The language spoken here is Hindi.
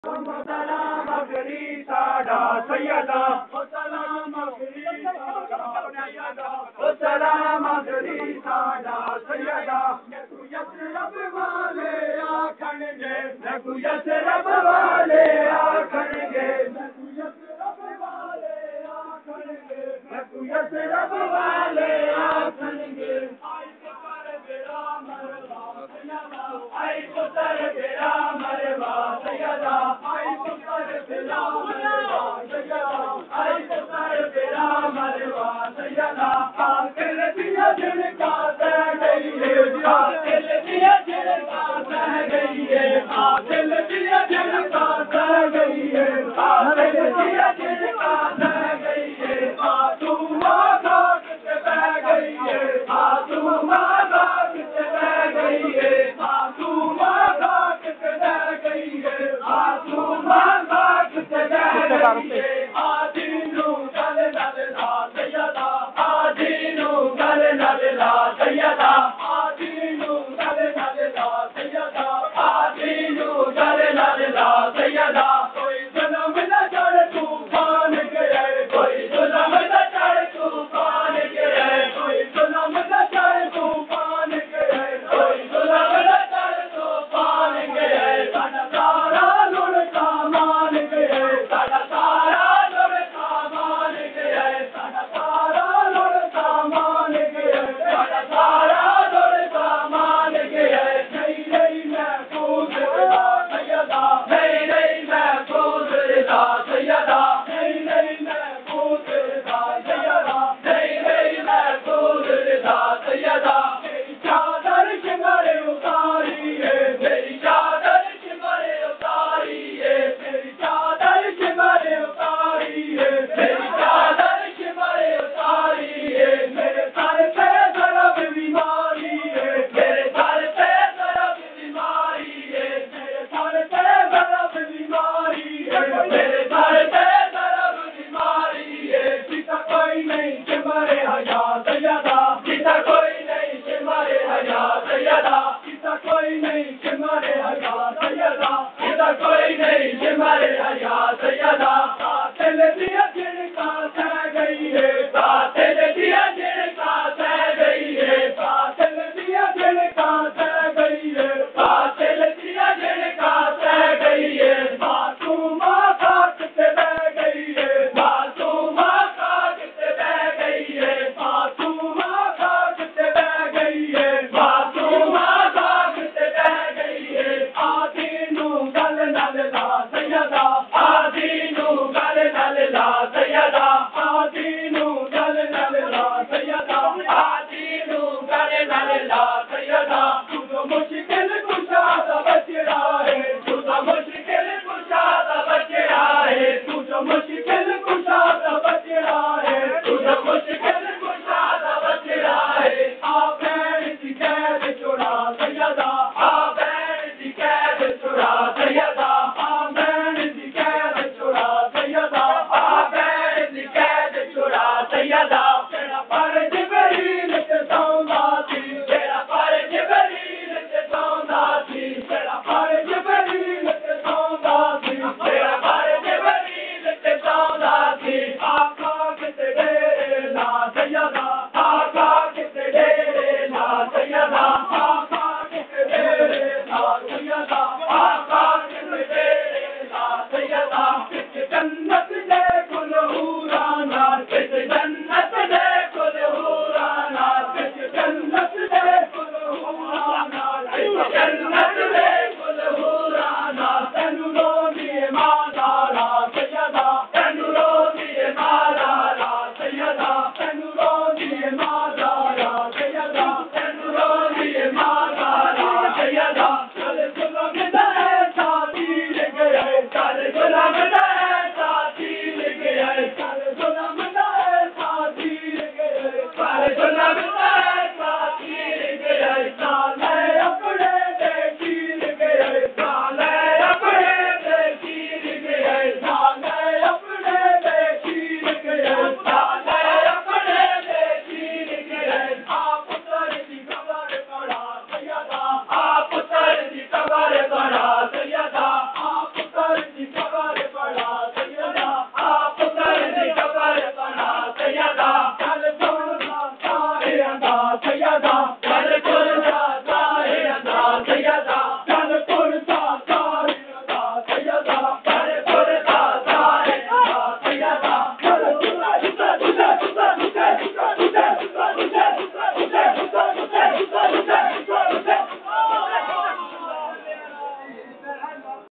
सलाम अगरी साडा सैयदा सलाम अगरी सलाम अगरी साडा सैयदा यसरब वाले आखणगे यसरब वाले आखणगे यसरब वाले आखणगे आई पुत्र तेरा मरवा सैयदा आई पुत्र तेरा मरवा सैयदा आई पुत्र तेरा मरवा सैयदा आखिर दिया जिनका सह गई है आखिर दिया जिनका सह गई है आखिर दिया जिनका सह गई है आखिर दिया जिनका सह गई है आतुमा घाट से बह गई है आतुमा घाट से बह गई है आतुमा घाट से बह गई है आतुमा घाट से बह गई है